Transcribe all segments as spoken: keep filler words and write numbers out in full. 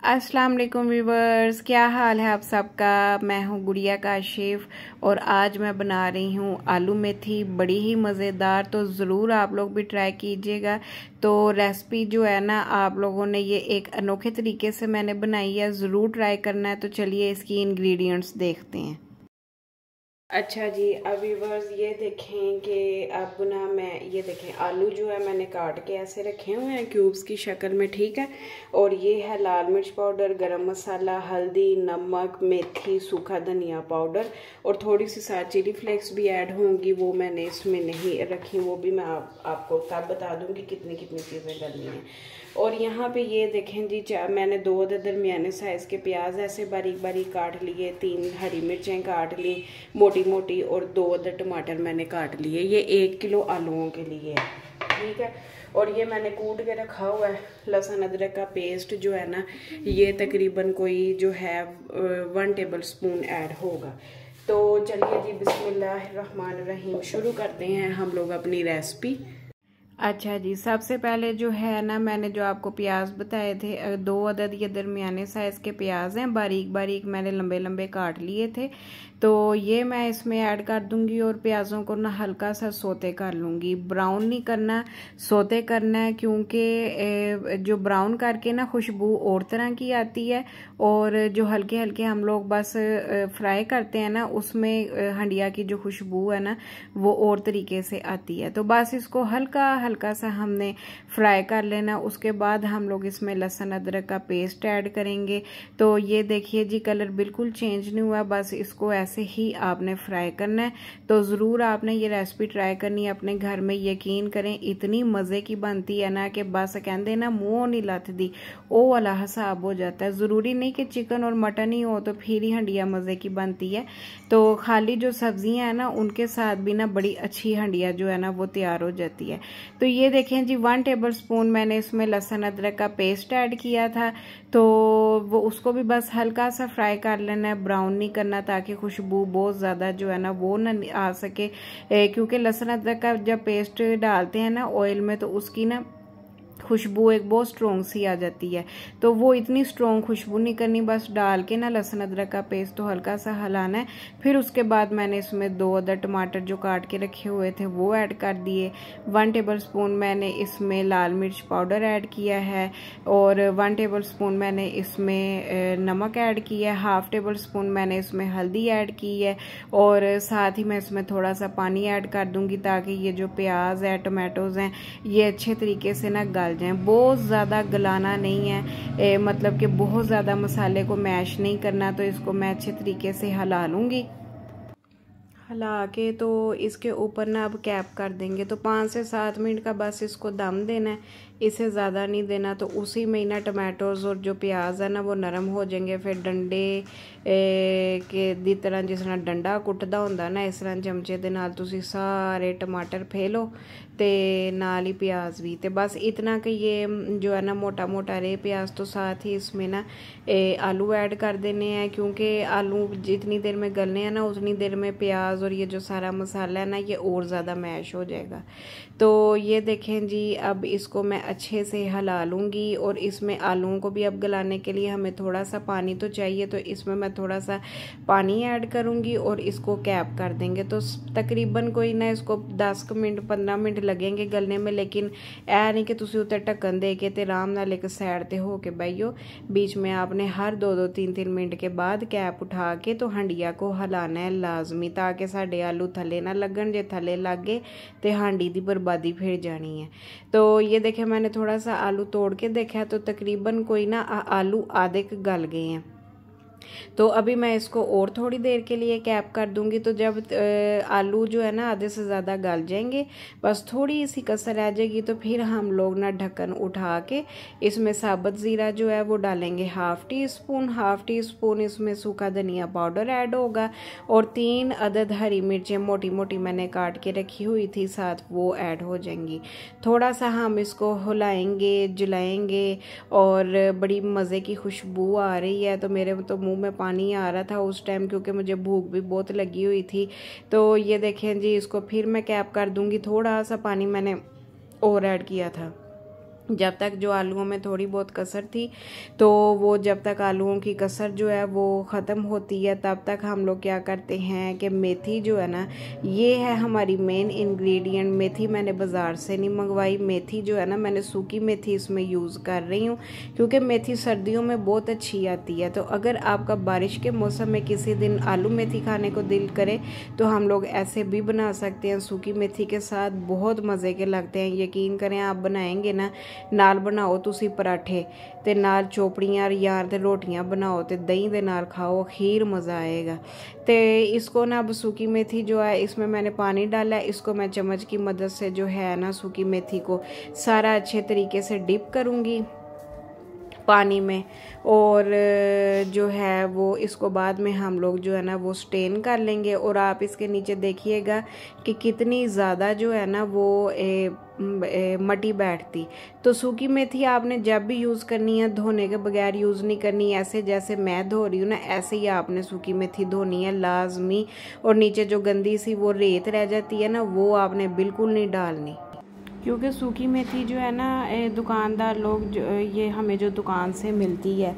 अस्सलाम वालेकुम व्यूवर्स, क्या हाल है आप सबका। मैं हूं गुड़िया काशिफ और आज मैं बना रही हूं आलू मेथी, बड़ी ही मज़ेदार। तो ज़रूर आप लोग भी ट्राई कीजिएगा। तो रेसिपी जो है ना, आप लोगों ने ये एक अनोखे तरीके से मैंने बनाई है, ज़रूर ट्राई करना है। तो चलिए इसकी इंग्रेडिएंट्स देखते हैं। अच्छा जी, अब व्यूवर्स ये देखें कि अब ना मैं ये देखें आलू जो है मैंने काट के ऐसे रखे हुए हैं क्यूब्स की शक्ल में, ठीक है। और ये है लाल मिर्च पाउडर, गरम मसाला, हल्दी, नमक, मेथी, सूखा धनिया पाउडर और थोड़ी सी साथ चिली फ्लेक्स भी ऐड होंगी। वो मैंने इसमें नहीं रखी, वो भी मैं आप, आपको तब बता दूंगी कितनी कितनी चीज़ें करनी हैं। और यहाँ पे ये देखें जी, मैंने दो अदर दरमियाने साइज़ के प्याज ऐसे बारीक बारीक काट लिए, तीन हरी मिर्चें काट ली मोटी मोटी और दो अदर टमाटर मैंने काट लिए। ये एक किलो आलूओं के लिए है, ठीक है। और ये मैंने कूट के रखा हुआ है लहसुन अदरक का पेस्ट जो है ना, ये तकरीबन कोई जो है वन टेबल स्पून ऐड होगा। तो चलिए जी, बिस्मिल्लाहिर्रहमानिर्रहीम शुरू करते हैं हम लोग अपनी रेसिपी। अच्छा जी, सबसे पहले जो है ना, मैंने जो आपको प्याज बताए थे, दो अदद ये दरमियाने साइज़ के प्याज हैं, बारीक बारीक मैंने लंबे लंबे काट लिए थे। तो ये मैं इसमें ऐड कर दूंगी और प्याज़ों को ना हल्का सा सोते कर लूँगी। ब्राउन नहीं करना, सोते करना है, क्योंकि जो ब्राउन करके ना खुशबू और तरह की आती है और जो हल्के हल्के हम लोग बस फ्राई करते हैं ना, उसमें हंडिया की जो खुशबू है ना वो और तरीके से आती है। तो बस इसको हल्का हल्का सा हमने फ्राई कर लेना। उसके बाद हम लोग इसमें लहसुन अदरक का पेस्ट ऐड करेंगे। तो ये देखिए जी, कलर बिल्कुल चेंज नहीं हुआ, बस इसको ऐसे ही आपने फ्राई करना है। तो ज़रूर आपने ये रेसिपी ट्राई करनी है अपने घर में, यकीन करें इतनी मज़े की बनती है ना कि बस कहते ना मुँह नहीं लथदी, ओ वाला हिसाब हो जाता है। ज़रूरी नहीं कि चिकन और मटन ही हो तो फिर ही हंडिया मज़े की बनती है। तो खाली जो सब्जियां हैं ना उनके साथ भी ना बड़ी अच्छी हंडिया जो है ना वो तैयार हो जाती है। तो ये देखें जी, वन टेबल स्पून मैंने इसमें लहसुन अदरक का पेस्ट ऐड किया था। तो वो उसको भी बस हल्का सा फ्राई कर लेना है, ब्राउन नहीं करना, ताकि खुशबू बहुत ज़्यादा जो है ना वो ना आ सके। क्योंकि लहसुन अदरक का जब पेस्ट डालते हैं ना ऑयल में, तो उसकी ना खुशबू एक बहुत स्ट्रॉन्ग सी आ जाती है। तो वो इतनी स्ट्रॉन्ग खुशबू नहीं करनी, बस डाल के ना लहसुन अदरक का पेस्ट तो हल्का सा हलाना है। फिर उसके बाद मैंने इसमें दो अदर टमाटर जो काट के रखे हुए थे वो ऐड कर दिए। वन टेबल स्पून मैंने इसमें लाल मिर्च पाउडर ऐड किया है और वन टेबल स्पून मैंने इसमें नमक ऐड किया है। हाफ टेबल स्पून मैंने इसमें हल्दी ऐड की है और साथ ही मैं इसमें थोड़ा सा पानी ऐड कर दूंगी, ताकि ये जो प्याज है, टमाटोज हैं, ये अच्छे तरीके से ना गल जाए। बहुत ज़्यादा गलाना नहीं है, ए, मतलब कि बहुत ज़्यादा मसाले को मैश नहीं करना। तो इसको मैं अच्छे तरीके से हिला लूँगी। हिला के तो इसके ऊपर ना अब कैप कर देंगे। तो पाँच से सात मिनट का बस इसको दम देना है, इसे ज़्यादा नहीं देना। तो उसी में ही ना टमाटोज़ और जो प्याज है ना वो नरम हो जाएंगे। फिर डंडे के दी तरह जिस तरह डंडा कुटदा होंदा ना, इस तरह चमचे दे नाल तुसी सारे टमाटर फेलो ते नाल ही प्याज भी। ते बस इतना कि ये जो है ना मोटा मोटा रहे प्याज। तो साथ ही इसमें ना ए, आलू ऐड कर देने हैं, क्योंकि आलू जितनी देर में गलने हैं ना उतनी देर में प्याज और ये जो सारा मसाला है ना ये और ज़्यादा मैश हो जाएगा। तो ये देखें जी, अब इसको मैं अच्छे से हिला लूँगी। और इसमें आलूओं को भी अब गलाने के लिए हमें थोड़ा सा पानी तो चाहिए, तो इसमें मैं थोड़ा सा पानी ऐड करूँगी और इसको कैप कर देंगे। तो तकरीबन कोई ना इसको दस मिनट पंद्रह मिनट लगेंगे गलने में। लेकिन ऐ नहीं कि तुसी उत्ते ढक्कन दे के ते आराम नाल एक साइड ते हो के बहियो, बीच में आपने हर दो दो तीन तीन मिनट के बाद कैप उठा के तो हंडिया को हिलाना है लाजमी, ताकि साढ़े आलू थले ना लगन। जे थले लग गए तो हांडी दी बर्बादी फिर जानी है। तो ये देखे, मैंने थोड़ा सा आलू तोड़ के देखा तो तकरीबन कोई ना आलू आधे गल गए हैं। तो अभी मैं इसको और थोड़ी देर के लिए कैप कर दूंगी। तो जब आलू जो है ना आधे से ज़्यादा गल जाएंगे, बस थोड़ी सी कसर रह जाएगी, तो फिर हम लोग ना ढक्कन उठा के इसमें साबुत ज़ीरा जो है वो डालेंगे half teaspoon. Half teaspoon इसमें सूखा धनिया पाउडर ऐड होगा और तीन अदद हरी मिर्चें मोटी मोटी मैंने काट के रखी हुई थी साथ, वो ऐड हो जाएंगी। थोड़ा सा हम इसको हिलाएंगे जलाएंगे और बड़ी मज़े की खुशबू आ रही है। तो मेरे तो मुँह में पानी आ रहा था उस टाइम, क्योंकि मुझे भूख भी बहुत लगी हुई थी। तो ये देखें जी, इसको फिर मैं कैप कर दूंगी। थोड़ा सा पानी मैंने और ऐड किया था। जब तक जो आलूओं में थोड़ी बहुत कसर थी, तो वो जब तक आलूओं की कसर जो है वो ख़त्म होती है तब तक हम लोग क्या करते हैं कि मेथी जो है ना, ये है हमारी मेन इंग्रेडिएंट। मेथी मैंने बाज़ार से नहीं मंगवाई, मेथी जो है ना मैंने सूखी मेथी इसमें यूज़ कर रही हूँ, क्योंकि मेथी सर्दियों में बहुत अच्छी आती है। तो अगर आपका बारिश के मौसम में किसी दिन आलू मेथी खाने को दिल करे तो हम लोग ऐसे भी बना सकते हैं, सूखी मेथी के साथ बहुत मज़े के लगते हैं। यकीन करें, आप बनाएंगे ना, नाल बनाओ तुसी पराठे ते नाल चोपड़ियां यार ते रोटियां बनाओ ते दही दे नाल खाओ, खीर मज़ा आएगा। ते इसको ना अब सूखी मेथी जो है इसमें मैंने पानी डाला है, इसको मैं चम्मच की मदद से जो है ना सूखी मेथी को सारा अच्छे तरीके से डिप करूँगी पानी में, और जो है वो इसको बाद में हम लोग जो है ना वो स्टेन कर लेंगे। और आप इसके नीचे देखिएगा कि कितनी ज़्यादा जो है ना वो ए, ए, मटी बैठती। तो सूखी मेथी आपने जब भी यूज़ करनी है धोने के बगैर यूज़ नहीं करनी, ऐसे जैसे मैं धो रही हूँ ना ऐसे ही आपने सूखी मेथी धोनी है लाजमी। और नीचे जो गंदी सी वो रेत रह जाती है ना, वो आपने बिल्कुल नहीं डालनी, क्योंकि सूखी मेथी जो है ना दुकानदार लोग जो ये हमें जो दुकान से मिलती है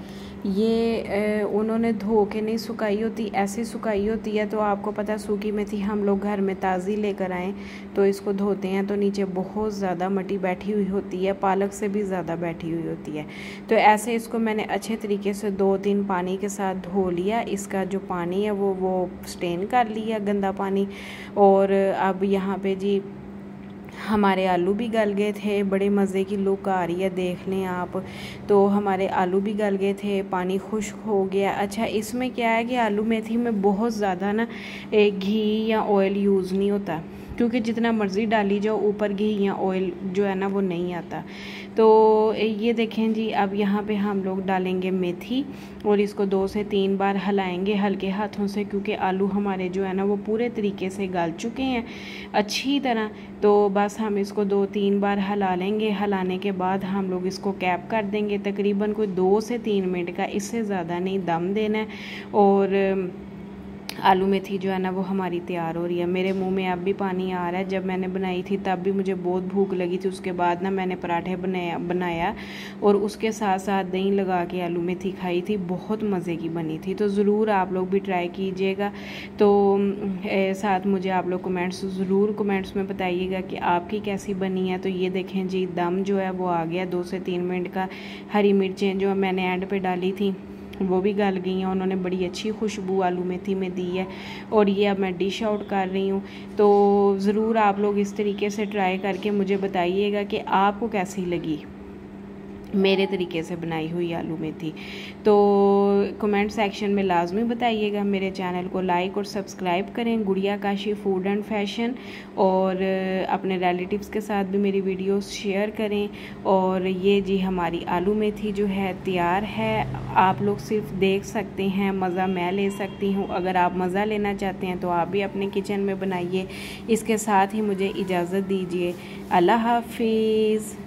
ये उन्होंने धो के नहीं सुखाई होती, ऐसी सुखाई होती है। तो आपको पता है सूखी मेथी हम लोग घर में ताज़ी लेकर आएँ तो इसको धोते हैं तो नीचे बहुत ज़्यादा मटी बैठी हुई होती है, पालक से भी ज़्यादा बैठी हुई होती है। तो ऐसे इसको मैंने अच्छे तरीके से दो तीन पानी के साथ धो लिया, इसका जो पानी है वो वो स्टेन कर लिया गंदा पानी। और अब यहाँ पे जी हमारे आलू भी गल गए थे, बड़े मज़े की लुक आ रही है, देख लें आप। तो हमारे आलू भी गल गए थे, पानी खुश्क हो गया। अच्छा, इसमें क्या है कि आलू मेथी में बहुत ज़्यादा ना एक घी या ऑयल यूज़ नहीं होता, क्योंकि जितना मर्ज़ी डाली जाओ ऊपर घी या ऑयल जो है ना वो नहीं आता। तो ये देखें जी, अब यहाँ पे हम लोग डालेंगे मेथी और इसको दो से तीन बार हिलाएंगे हल्के हाथों से, क्योंकि आलू हमारे जो है ना वो पूरे तरीके से गल चुके हैं अच्छी तरह। तो बस हम इसको दो तीन बार हिला लेंगे। हिलाने के बाद हम लोग इसको कैप कर देंगे, तकरीबन कोई दो से तीन मिनट का, इससे ज़्यादा नहीं दम देना है। और आलू मेथी जो है ना वो हमारी तैयार हो रही है। मेरे मुंह में अब भी पानी आ रहा है, जब मैंने बनाई थी तब भी मुझे बहुत भूख लगी थी। उसके बाद ना मैंने पराठे बनाया बनाया और उसके साथ साथ दही लगा के आलू मेथी खाई थी, बहुत मज़े की बनी थी। तो ज़रूर आप लोग भी ट्राई कीजिएगा। तो ए, साथ मुझे आप लोग कमेंट्स ज़रूर कमेंट्स में बताइएगा कि आपकी कैसी बनी है। तो ये देखें जी, दम जो है वो आ गया दो से तीन मिनट का। हरी मिर्चें जो मैंने एंड पे डाली थी वो भी गल गई हैं, उन्होंने बड़ी अच्छी खुशबू आलू मेथी में दी है। और ये अब मैं डिश आउट कर रही हूँ। तो ज़रूर आप लोग इस तरीके से ट्राई करके मुझे बताइएगा कि आपको कैसी लगी मेरे तरीके से बनाई हुई आलू मेथी। तो कमेंट सेक्शन में लाजमी बताइएगा। मेरे चैनल को लाइक और सब्सक्राइब करें, गुड़िया काशी फूड एंड फैशन, और अपने रिलेटिव्स के साथ भी मेरी वीडियोस शेयर करें। और ये जी हमारी आलू मेथी जो है तैयार है, आप लोग सिर्फ देख सकते हैं, मज़ा मैं ले सकती हूँ। अगर आप मज़ा लेना चाहते हैं तो आप भी अपने किचन में बनाइए। इसके साथ ही मुझे इजाज़त दीजिए। अल्लाह हाफिज़।